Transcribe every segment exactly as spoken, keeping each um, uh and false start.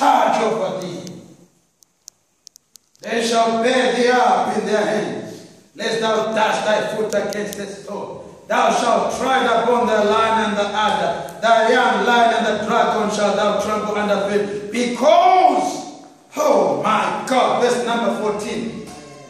charge over thee. They shall bear thee up in their hands, lest thou dash thy foot against a stone. Thou shalt tread upon the lion and the adder, the young lion and the dragon shall thou trample under feet. Because, oh my God, verse number fourteen.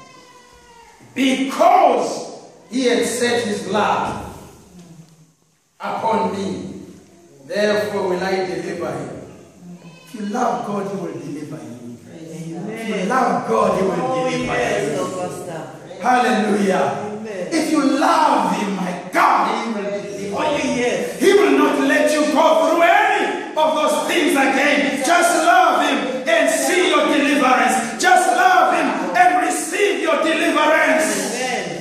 Because he had set his love upon me, therefore will I deliver him. If you love God, he will deliver you. Amen. If you love God, he will oh, deliver yes, you. Hallelujah. Amen. If you love him, my God, he will deliver oh, you. Yes. He will not let you go through any of those things again. Just love him and see your deliverance. Just love him and receive your deliverance. Amen.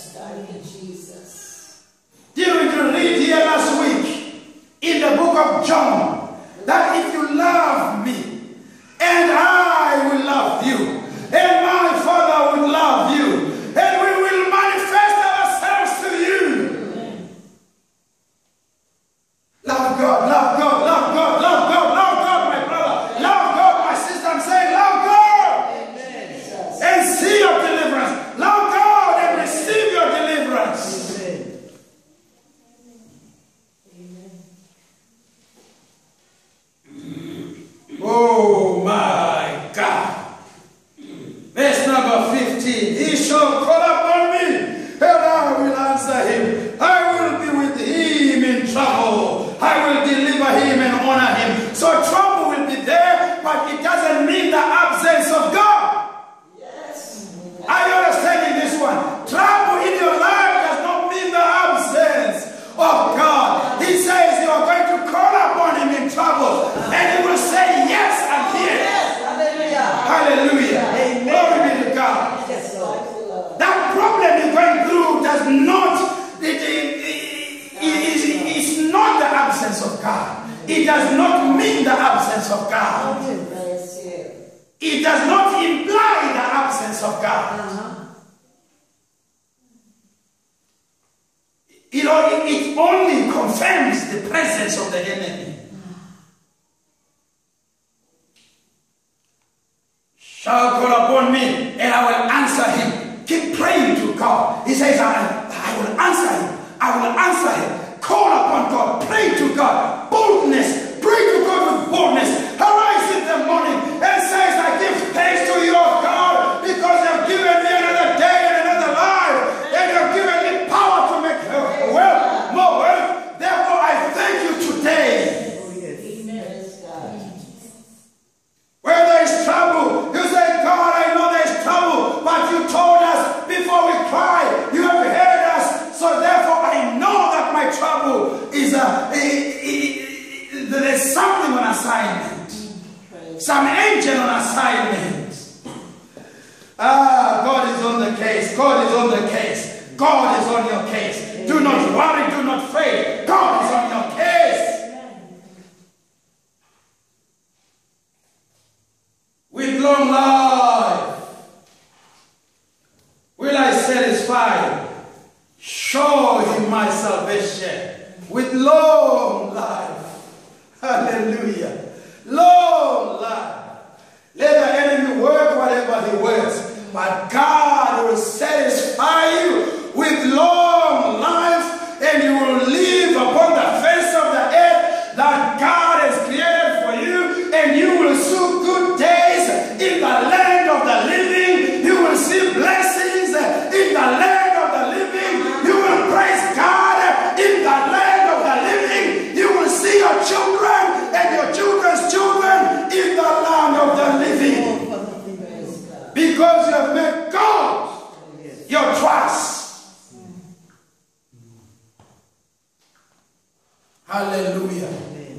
Jesus. Didn't we read here last week in the book of John that if you love me and I will love you and my Father will love you and we will manifest ourselves to you. Love God, love God, love God, love God, love God, my brother. Love God, my sister. I'm saying love God. Amen. And see your deliverance. Love God and receive your deliverance. Amen. Oh my God. Verse number fifteen. He shall call upon me and I will answer him. I will be with him in trouble. I will deliver him and honor him. So trouble will be there, but it doesn't mean the absence of God. Yes. Are you understanding this one? Trouble in your life does not mean the absence of God. He says you are going to call upon him in trouble and he will say yes, I'm here. Yes. Hallelujah. Hallelujah. Amen. Glory be to God. Yes, Lord. That problem you're going through does not, it, it, it, it, it's not the absence of God. It does not mean the absence of God. It does not imply the absence of God. You know, it, it only confirms the presence of the enemy. Shall call upon me and I will answer him. Keep praying to God. He says, I, I will answer him. I will answer him. Call upon God. Pray to God. Boldness. Pray to God with boldness. Arise in the morning and says, I give thanks to you, God, because you have given me another day and another life. And you have given me power to make wealth, more wealth. Therefore, I thank you today. Where there is trouble, you say, God, I know there is trouble, but you told us before we cry, you have heard us, so therefore I know that my trouble is a, there is something on assignment, some angel on assignment. Ah, God is on the case, God is on the case, God is on your case. Do not worry, do not fret, God is on your case. With long life will I satisfy, show him my salvation. With long life, hallelujah, long life. Let the enemy work whatever he works, but God will satisfy you with long life, and you will live upon the face of the earth that God has created for you, and you will see good days in the land of the living. You will see blessings in the land of the living. You will praise God in the land of the living. You will see your children and your children's children in the land of the living. Because you have made God your trust. Hallelujah.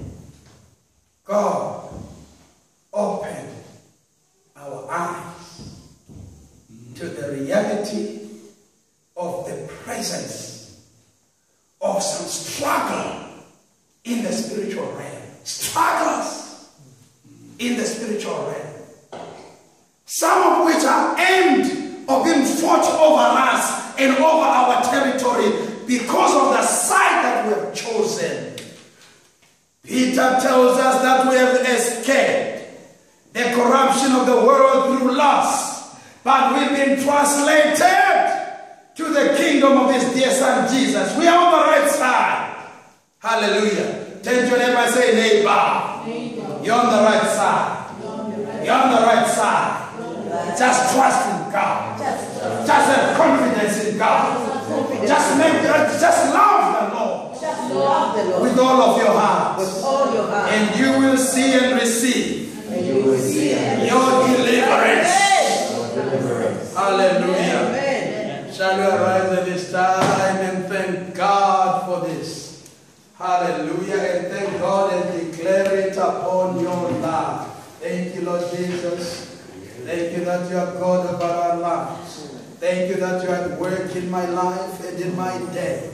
God, open our eyes to the reality of the presence of some struggle in the spiritual realm. Struggles in the spiritual realm. Some of which are aimed or being fought over us and over our territory because of the side that we have chosen. Peter tells us that we have escaped a corruption of the world through lust, but we've been translated to the kingdom of his dear son Jesus. We are on the right side. Hallelujah. Turn to your neighbor and say, neighbor, you're on the right side. You're on the right side. Just trust in God. Just have confidence in God. Just make, just love the Lord. Just love the Lord with all of your heart. With all your heart. And you will see and receive And you will see and your deliverance. deliverance. Hallelujah. Amen. Shall we arise at this time and thank God for this? Hallelujah. And thank God and declare it upon your life. Thank you, Lord Jesus. Thank you that you are God of our lives. Thank you that you are at work in my life and in my day.